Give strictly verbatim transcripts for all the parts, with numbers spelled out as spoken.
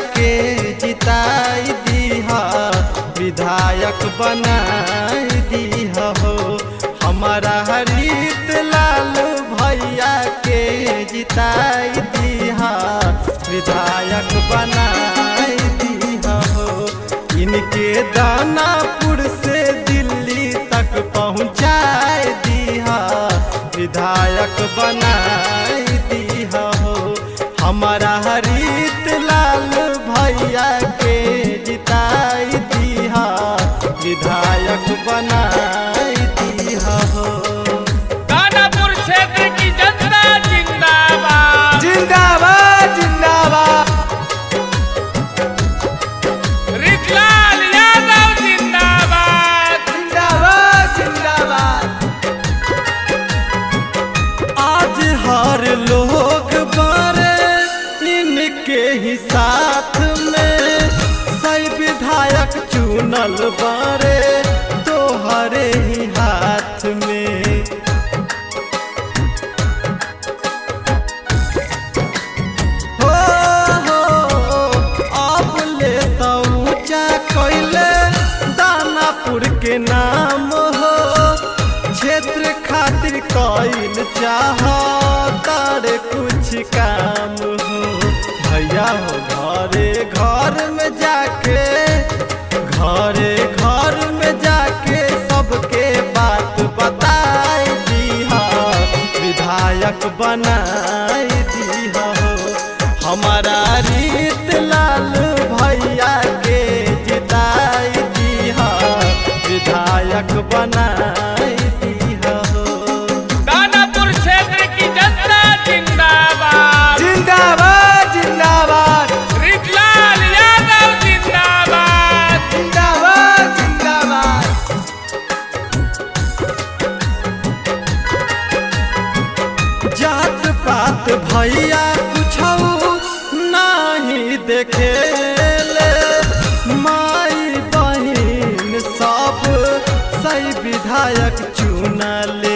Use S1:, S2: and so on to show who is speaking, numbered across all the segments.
S1: के जिताई दीहा, विधायक बनाई दीहा हो। हमारा रीत लाल भैया के जिताई दीहा, विधायक बनाई दीहा हो। इनके दानापुर से दिल्ली तक पहुँचाए दीहा, विधायक बनाई दीहा हो। हमारा रीत लाल भैया के जिताई दीहा, विधायक बनाई दीहा हो।
S2: दानापुर क्षेत्र की जनता जिंदाबाद
S1: जिंदाबाद जिंदाबाद।
S2: रीतलाल यादव जिंदाबाद
S1: जिंदाबाद जिंदाबाद। आज हर लोग बारे इनके ही साथ में, सही विधायक चुनल बारे तोहरे ही हाथ में। हो हो अब ले तो ऊंचा कैले दानापुर के नाम हो। क्षेत्र खातिर कैल चाह तारे कुछ काम हो। भैया हो घरे घर में जाके, घरे घर में जाके सबके बात बताई दीहा, विधायक बनाई दीहा हो। हमारा रीत लाल भैया के जिताई दीहा, विधायक बनाई दीहा हो।
S2: दानापुर क्षेत्र की जनता जिंदाबाद
S1: जिंदाबाद जिंदाबाद।
S2: रीतलाल यादव जिंदाबाद
S1: जिंदाबाद जिंदाबाद। जात पात भैया कुछऊ नहीं देखेले, माई बहिन सब सही विधायक चुनले।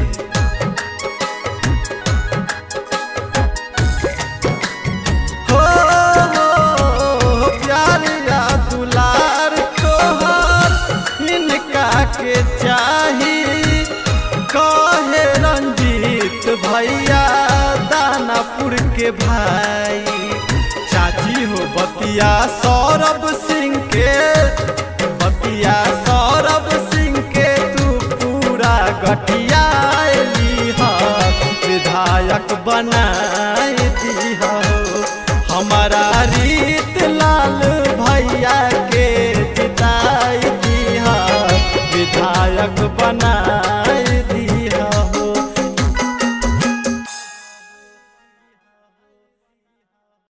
S1: हो हो प्यार या दुलार तोहर इनका के चाही, कहे रंजीत भैया दानापुर के भाई। चाची हो बतिया सौरभ सिंह के, बतिया सौरभ सिंह के तू पूरा गठिया लीहा, विधायक बना